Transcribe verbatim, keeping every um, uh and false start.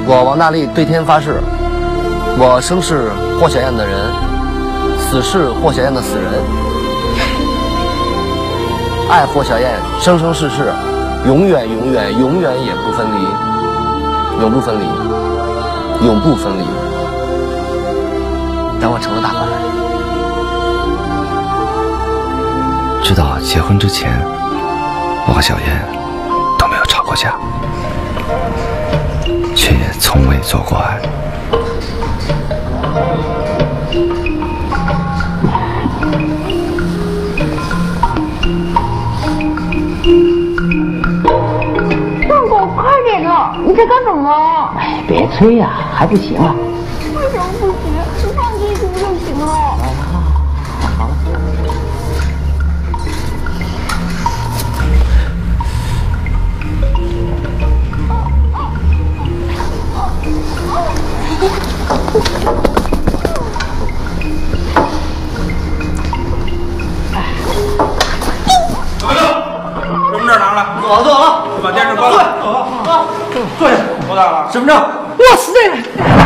我王大力对天发誓，我生是霍小燕的人，死是霍小燕的死人，爱霍小燕，生生世世，永远永远永远也不分离，永不分离，永不分离。等我成了大官人， 直到结婚之前，我和小燕都没有吵过架，却也从未做过爱。 放狗，快点啊！你在干什么？ 哎，别催呀、啊，还不行啊。 为什么不行？你放进去不就行了？ 啊，好了。 身份证拿出来。 坐好坐好， 把电视关了。 坐好，坐下。 多大了？ 身份证。 我死这个。